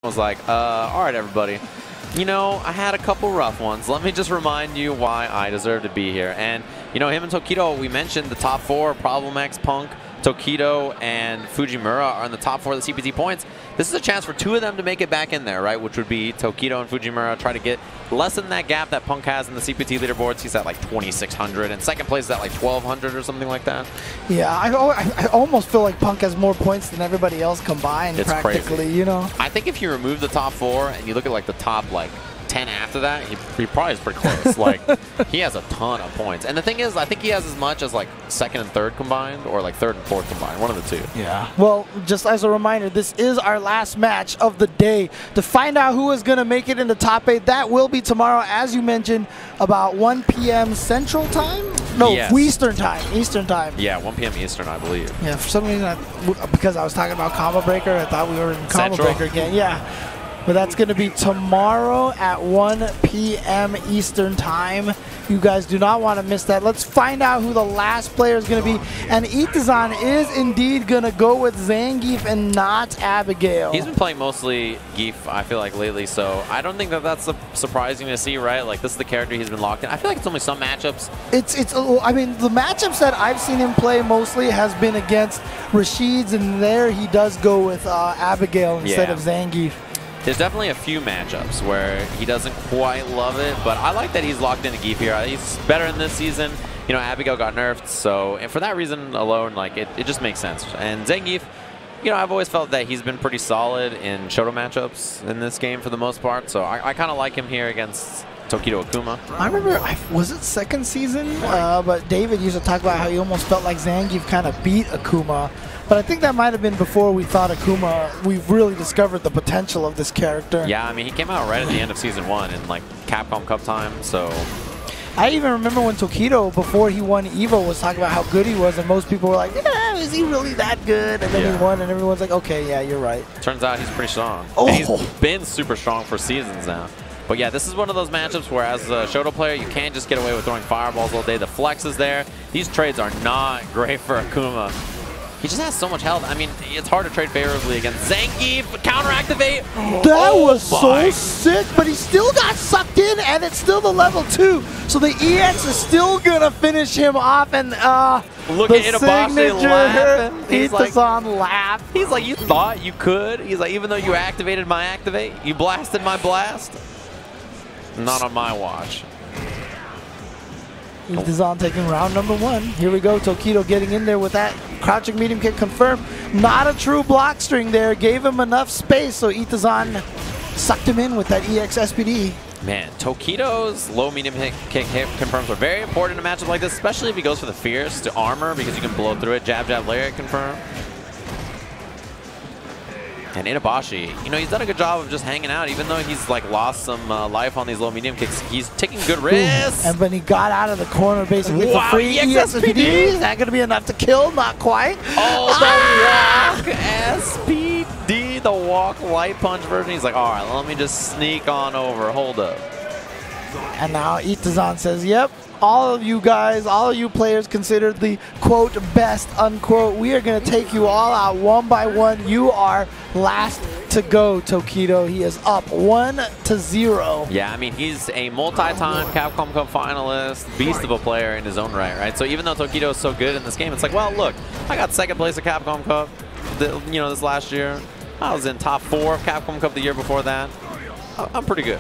was like, all right, everybody. You know, I had a couple rough ones. Let me just remind you why I deserve to be here. And, you know, him and Tokido, we mentioned the top 4, Problem X, Punk, Tokido, and Fujimura are in the top 4 of the CPT points. This is a chance for 2 of them to make it back in there, right? Which would be Tokido and Fujimura try to get lessen that gap that Punk has in the CPT leaderboards. He's at like 2,600, and second place is at like 1,200 or something like that. Yeah, I almost feel like Punk has more points than everybody else combined, It's practically, crazy. you know? I think if you remove the top 4 and you look at like the top like 10 after that, he probably is pretty close. Like, he has a ton of points. And the thing is, I think he has as much as like 2nd and 3rd combined, or like 3rd and 4th combined, one of the 2. Yeah. Well, just as a reminder, this is our last match of the day. To find out who is going to make it in the top 8, that will be tomorrow, as you mentioned, about 1 p.m. Central Time? No, yes. Eastern Time. Eastern Time. Yeah, 1 p.m. Eastern, I believe. Yeah, for some reason, because I was talking about Combo Breaker, I thought we were in Combo Central? Breaker again. Yeah. But that's going to be tomorrow at 1 p.m. Eastern Time. You guys do not want to miss that. Let's find out who the last player is going to be. And Itazan is indeed going to go with Zangief and not Abigail. He's been playing mostly Geef, I feel like, lately, so I don't think that that's surprising to see, right? Like, this is the character he's been locked in. I feel like it's only some matchups. I mean, the matchups that I've seen him play mostly has been against Rashid's, and there he does go with Abigail instead of Zangief. There's definitely a few matchups where he doesn't quite love it, but I like that he's locked into Geef here. He's better in this season. You know, Abigail got nerfed, so and for that reason alone, like, it just makes sense. And Zangief, you know, I've always felt that he's been pretty solid in Shoto matchups in this game for the most part, so I kind of like him here against Tokido Akuma. I remember, was it 2nd season? But David used to talk about how he almost felt like Zangief kind of beat Akuma. But I think that might have been before we thought Akuma, we've really discovered the potential of this character. Yeah, I mean, he came out right at the end of Season 1 in, like, Capcom Cup time, so... I even remember when Tokido, before he won EVO, was talking about how good he was, and most people were like, yeah, is he really that good? And then he won, and everyone's like, okay, yeah, you're right. Turns out he's pretty strong. Oh. And he's been super strong for seasons now. But yeah, this is one of those matchups where as a Shoto player, you can't just get away with throwing fireballs all day. The flex is there. These trades are not great for Akuma. He just has so much health. I mean, it's hard to trade favorably against Zangief. Counter-activate. That was so sick, but he still got sucked in, and it's still the level 2. So the EX is still going to finish him off, and look at Itabashi laughing. Itazan laugh. He's like, you thought you could? He's like, even though you activated my activate, you blasted my blast? Not on my watch. Itazan taking round number 1. Here we go. Tokido getting in there with that crouching medium kick confirmed. Not a true block string there. Gave him enough space, so Itazan sucked him in with that EX SPD. Man, Tokido's low medium kick hit confirms are very important in a matchup like this, especially if he goes for the fierce to armor because you can blow through it. Jab, jab, lariat confirm. And Itabashi, you know, he's done a good job of just hanging out, even though he's like lost some life on these low medium kicks. He's taking good risks. And when he got out of the corner basically for free EX SPD, is that going to be enough to kill? Not quite. Oh, the walk SPD, the walk light punch version. He's like, all right, let me just sneak on over. Hold up. And now Itazan says, yep, all of you guys, all of you players considered the, quote, best, unquote. We are going to take you all out one by one. You are last to go, Tokido. He is up 1-0. Yeah, I mean, he's a multi-time Capcom Cup finalist, beast of a player in his own right? So even though Tokido is so good in this game, it's like, well, look, I got 2nd place at Capcom Cup, you know, this last year. I was in top 4 of Capcom Cup the year before that. I'm pretty good.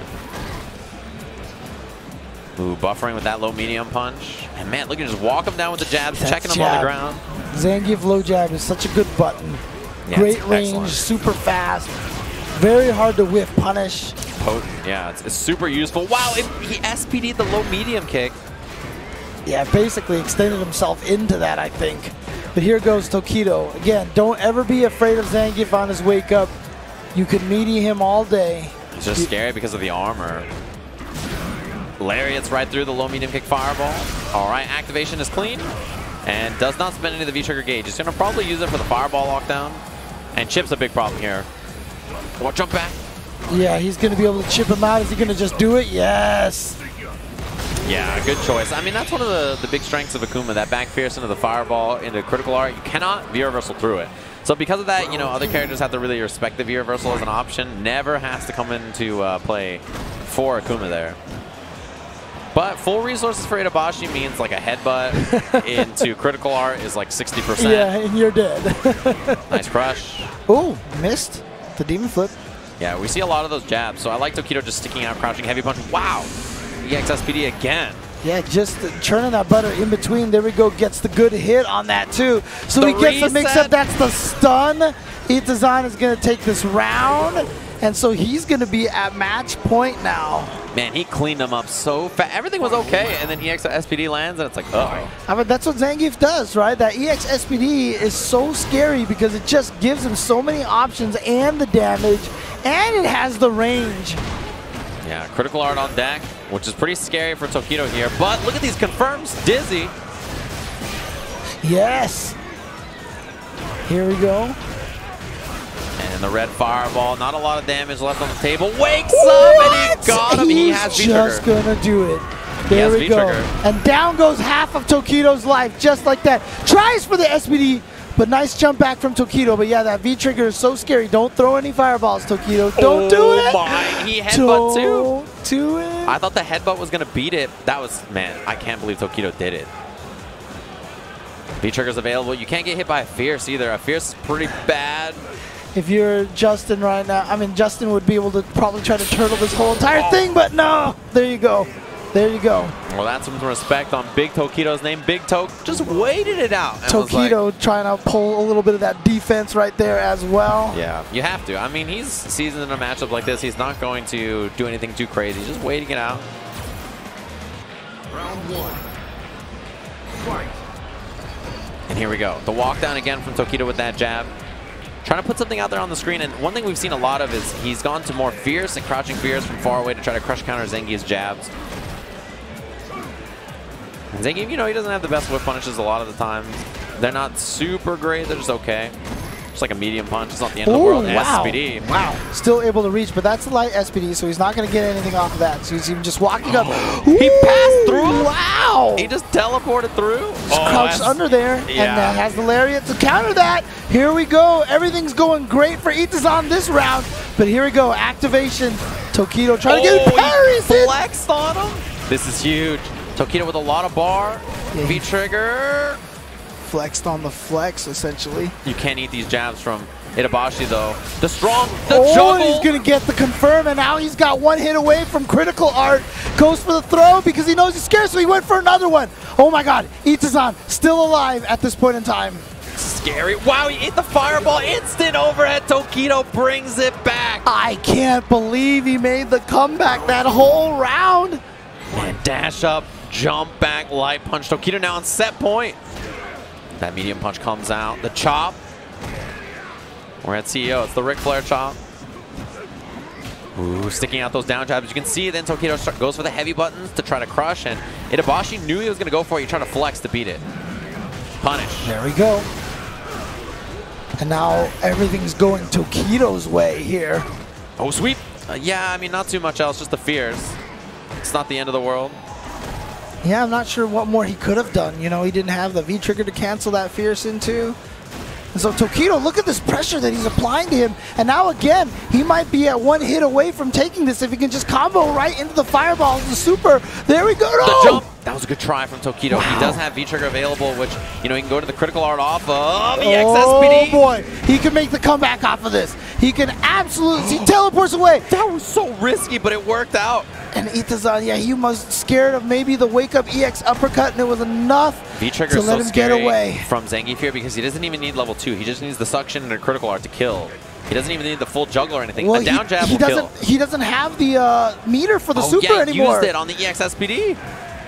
Ooh, buffering with that low-medium punch. And man, look at just walk him down with the jabs, checking him on the ground. Zangief low jab is such a good button. Yeah, great range, super fast, very hard to whiff punish. Potent, yeah, it's super useful. Wow, he SPD'd the low-medium kick. Yeah, basically extended himself into that, I think. But here goes Tokido. Again, don't ever be afraid of Zangief on his wake up. You can meaty him all day. It's just scary because of the armor. Lariats right through the low medium kick fireball. All right, activation is clean and does not spend any of the V-trigger gauge. He's going to probably use it for the fireball lockdown. And Chip's a big problem here. What, jump back? Yeah, he's going to be able to chip him out. Is he going to just do it? Yes. Yeah, good choice. I mean, that's one of the big strengths of Akuma, that back fierce into the fireball, into critical art. You cannot V-reversal through it. So because of that, you know, other characters have to really respect the V-reversal as an option. Never has to come into play for Akuma there. But full resources for Itabashi means like a headbutt into critical art is like 60%. Yeah, and you're dead. Nice crush. Ooh, missed the demon flip. Yeah, we see a lot of those jabs. So I like Tokido just sticking out, crouching heavy punch. Wow. EX SPD again. Yeah, just churning that butter in between. There we go. Gets the good hit on that too. So The he gets the mix reset. up. That's the stun. Itazan is going to take this round. And so he's going to be at match point now. Man, he cleaned them up so fast. Everything was okay, and then EX SPD lands, and it's like, uh-oh. I mean, that's what Zangief does, right? That EX SPD is so scary because it just gives him so many options and the damage, and it has the range. Yeah, critical art on deck, which is pretty scary for Tokido here. But look at these confirms. Dizzy. Yes. Here we go. And the red fireball. Not a lot of damage left on the table. Wakes up, and he got him. He has He's just V-Trigger. going to do it. He There has we go. V-Trigger. And down goes half of Tokido's life, just like that. Tries for the SPD, but nice jump back from Tokido. But yeah, that V-Trigger is so scary. Don't throw any fireballs, Tokido. Don't do it. Oh my, he headbutt too. Don't do it. I thought the headbutt was going to beat it. That was, man, I can't believe Tokido did it. V-Trigger's available. You can't get hit by a Fierce either. A Fierce is pretty bad. If you're Justin right now, I mean, Justin would be able to probably try to turtle this whole entire thing, but no. There you go. There you go. Well, that's some respect on Big Tokido's name. Big Tok just waited it out. And was like, Tokido trying to pull a little bit of that defense right there as well. yeah, you have to. I mean, he's seasoned in a matchup like this. He's not going to do anything too crazy. He's just waiting it out. Round one. Fight. And here we go. The walk down again from Tokido with that jab. Trying to put something out there on the screen. And one thing we've seen a lot of is he's gone to more Fierce and crouching Fierce from far away to try to crush counter Zangief's jabs. And Zangief, you know, he doesn't have the best whip punishes a lot of the time. They're not super great. They're just okay. Just like a medium punch. It's not the end of the world. Wow. SPD. Wow. Still able to reach, but that's a light SPD, so he's not going to get anything off of that. So he's even just walking up. He passed through? Wow. He just teleported through. Just crouched under there and yeah. has the lariat to counter that. Here we go. Everything's going great for Itazan this round. But here we go. Activation. Tokido trying to get parries he in. flexed on him. This is huge. Tokido with a lot of bar. Yeah. V-Trigger. Flexed on the flex, essentially. You can't eat these jabs from Itabashi, though. The Oh, juggle. and he's going to get the confirm, and now he's got one hit away from critical art. Goes for the throw because he knows he's scared, so he went for another one. Oh my god, Itazan still alive at this point in time. Scary. Wow, he ate the fireball. Instant overhead. Tokido brings it back. I can't believe he made the comeback that whole round. And dash up, jump back, light punch. Tokido now on set point. That medium punch comes out. The chop. We're at CEO. It's the Ric Flair chop. Ooh, sticking out those down jabs. You can see then Tokido goes for the heavy buttons to try to crush, and Itabashi knew he was going to go for it. He tried to flex to beat it. Punish. There we go. And now everything's going Tokido's way here. Oh, sweep. Yeah, I mean, not too much else. Just the fears. It's not the end of the world. Yeah, I'm not sure what more he could have done. You know, he didn't have the V-Trigger to cancel that Fierce into. And so Tokido, look at this pressure that he's applying to him. And now again, he might be at one hit away from taking this if he can just combo right into the fireballs, the super. There we go. The jump. That was a good try from Tokido. Wow. He does have V-Trigger available, which, you know, he can go to the critical art off of EX Oh SPD. boy, he can make the comeback off of this. He can absolutely, he teleports away. That was so risky, but it worked out. And Itazan, yeah, he was scared of maybe the wake-up EX uppercut, and it was enough V-Trigger to is let so him get scary away. from Zangief here because he doesn't even need level 2. He just needs the suction and a critical art to kill. He doesn't even need the full juggler or anything. Well, a down jab he will kill. He doesn't have the meter for the Oh, super yeah, anymore. Used it on the EX SPD.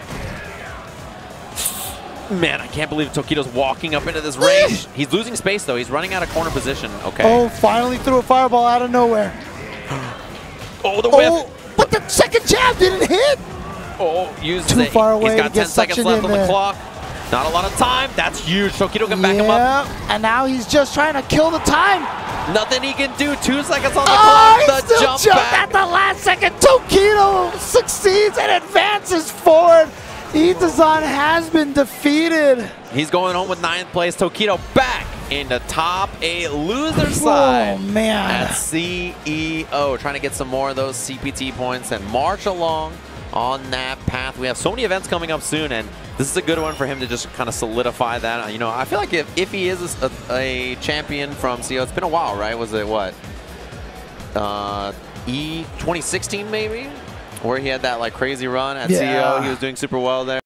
Man, I can't believe Tokido's walking up into this range. He's losing space, though. He's running out of corner position. Okay. Oh, finally threw a fireball out of nowhere. Oh, the whip. Oh, but the second jab didn't hit. Oh, use Too it. far away He's got to get 10 seconds suction left in on the there. clock. Not a lot of time. That's huge. Tokido can back him up. Yeah, and now he's just trying to kill the time. Nothing he can do. 2 seconds on the Oh, clock. he The still jump jumped back. at the last second. Tokido succeeds and advances forward. Itazan has been defeated. He's going home with 9th place. Tokido back in the top 8 loser side. Oh, man. At CEO. Trying to get some more of those CPT points and march along on that path. We have so many events coming up soon, and this is a good one for him to just kind of solidify that. You know, I feel like if he is a champion from CO, it's been a while, right? Was it what? 2016 maybe? Where he had that like crazy run at CO. He was doing super well there.